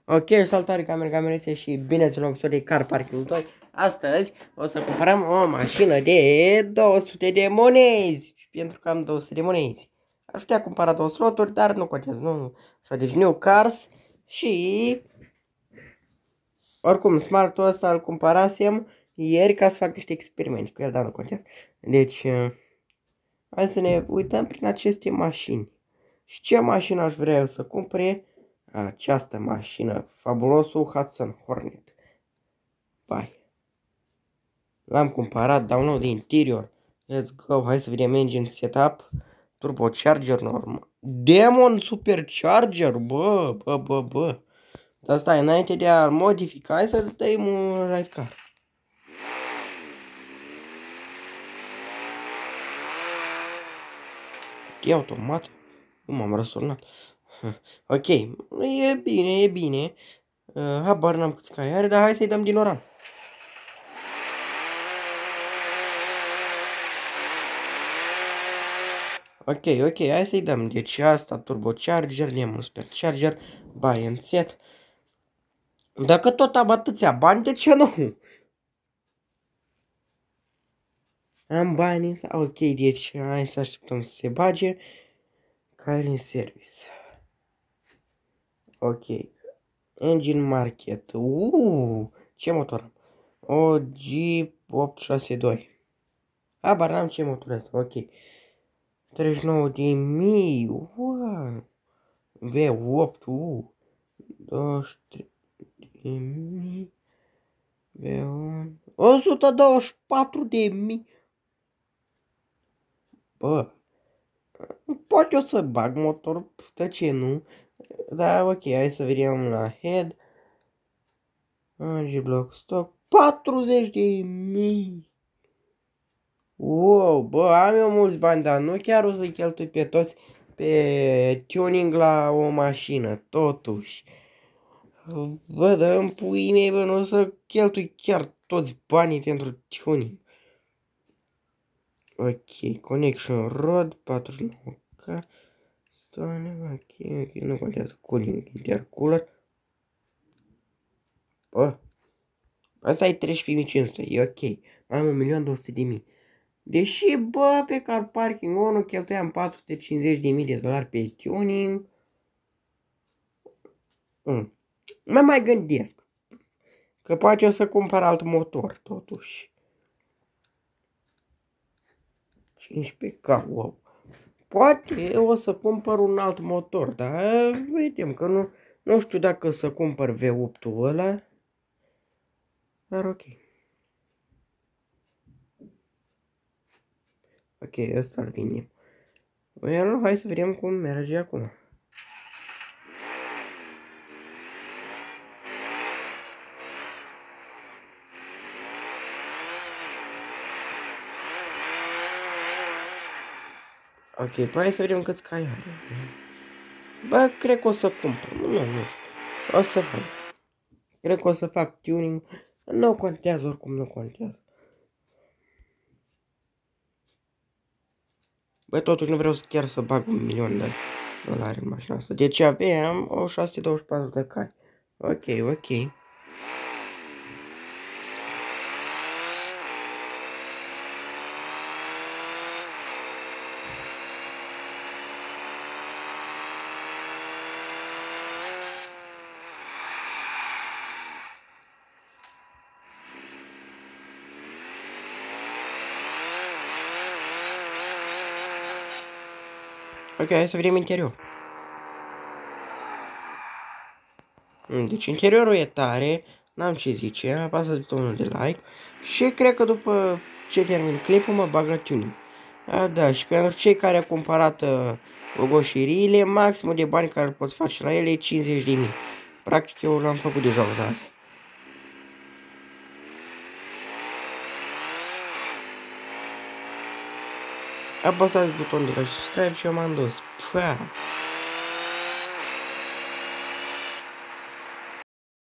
Ok, salutare camerițe și bine ați luat de Car Parking 2. Astăzi o să cumpărăm o mașină de 200 de monezi. Pentru că am 200 de monezi. Aș putea cumpăra 2 sloturi, dar nu contează, nu. Așa, deci New Cars și... Oricum, Smart-ul ăsta îl cumpărasem ieri ca să fac niște experimente cu el, dar nu contează. Deci, hai să ne uităm prin aceste mașini. Și ce mașină aș vrea eu să cumpere? Această mașină, fabulosul Hudson Hornet. Bai. L-am cumpărat, download de interior. Let's go, hai să vedem engine setup. Turbocharger normal. Demon Supercharger, bă. Dar stai, înainte de a-l modifica, hai să dăm un right car. E automat? Nu m-am răsturnat. Ok, e bine. Habar n-am câți cai are, dar hai să-i dăm din oran. Ok, hai să-i dăm. Deci asta, turbocharger, Lemon Supercharger, buy and set. Dacă tot am atâția bani, de ce nu? Am bani, ok, deci hai să așteptăm să se bage. Care în service. Ok. Engine market. Ce motor am? O G862. Habar n-am ce motor asta, ok. 39.000. V8, 23.000. V1. 124.000. Bă. Pot eu să bag motor, de ce nu? Da, ok, hai să vedem la head. G-Block stock. 40.000. Wow, bă, am eu mulți bani, dar nu chiar o să-i cheltui pe toți pe tuning la o mașină, totuși. Bă, dă în puii mei, bă, nu o să cheltui chiar toți banii pentru tuning. Ok, connection rod, 49K. Ok, nu contează, cooling, intercooler. Bă, asta e 13.500, e ok. Am 1.200.000. Deși, bă, pe car parking 1 cheltuiam 450.000 de dolari pe tuning. Mă mai gândesc. Că poate o să cumpăr alt motor, totuși. 15K, wow. Poate o să cumpăr un alt motor, dar vedem că nu știu dacă să cumpăr V8-ul ăla. Dar ok. Ok, ăsta-l vinem. Hai să vedem cum merge acum. Ok, păi hai să vedem câți cai are. Bă, cred că o să cumpăr. Nu. O să fac. Cred că o să fac tuning. Nu contează, oricum nu contează. Bă, totuși nu vreau chiar să bag 1.000.000 de dolari în mașina asta. Deci aveam o 624 de cai. Ok. Ok, hai să vedem interior. Deci interiorul e tare, n-am ce zice, apasă butonul de like și cred că după ce termin clipul mă bag la tuning. Da, și pentru cei care au cumpărat ogoșiriile, maximul de bani care poți face la ele e 50.000. Practic eu l-am făcut deja o dată. Apăsați butonul de like, subscribe și eu m-am dus. Pua!